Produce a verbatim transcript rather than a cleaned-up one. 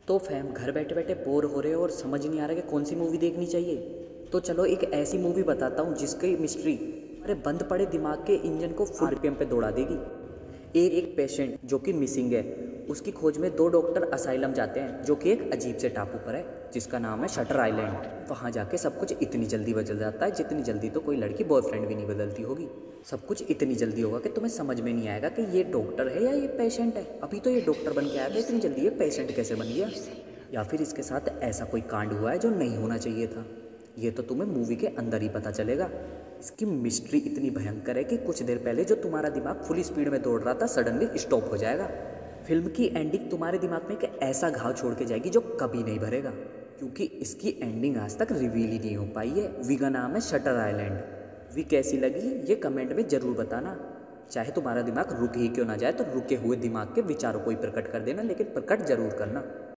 तो फैम घर बैठे बैठे बोर हो रहे हो और समझ नहीं आ रहा कि कौन सी मूवी देखनी चाहिए। तो चलो एक ऐसी मूवी बताता हूँ जिसकी मिस्ट्री अरे बंद पड़े दिमाग के इंजन को फुल आरपीएम पे दौड़ा देगी। एक एक पेशेंट जो कि मिसिंग है, उसकी खोज में दो डॉक्टर असाइलम जाते हैं जो कि एक अजीब से टापू पर है जिसका नाम है शटर आइलैंड। वहाँ जाके सब कुछ इतनी जल्दी बदल जाता है जितनी जल्दी तो कोई लड़की बॉयफ्रेंड भी नहीं बदलती होगी। सब कुछ इतनी जल्दी होगा कि तुम्हें समझ में नहीं आएगा कि ये डॉक्टर है या ये पेशेंट है। अभी तो ये डॉक्टर बन के आया था, इतनी जल्दी ये पेशेंट कैसे बन गया, या फिर इसके साथ ऐसा कोई कांड हुआ है जो नहीं होना चाहिए था। ये तो तुम्हें मूवी के अंदर ही पता चलेगा। इसकी मिस्ट्री इतनी भयंकर है कि कुछ देर पहले जो तुम्हारा दिमाग फुल स्पीड में दौड़ रहा था सडनली स्टॉप हो जाएगा। फिल्म की एंडिंग तुम्हारे दिमाग में एक ऐसा घाव छोड़ के जाएगी जो कभी नहीं भरेगा, क्योंकि इसकी एंडिंग आज तक रिवील ही नहीं हो पाई है। वी का नाम है शटर आइलैंड। वी कैसी लगी ये कमेंट में ज़रूर बताना। चाहे तुम्हारा दिमाग रुक ही क्यों ना जाए तो रुके हुए दिमाग के विचारों को ही प्रकट कर देना, लेकिन प्रकट जरूर करना।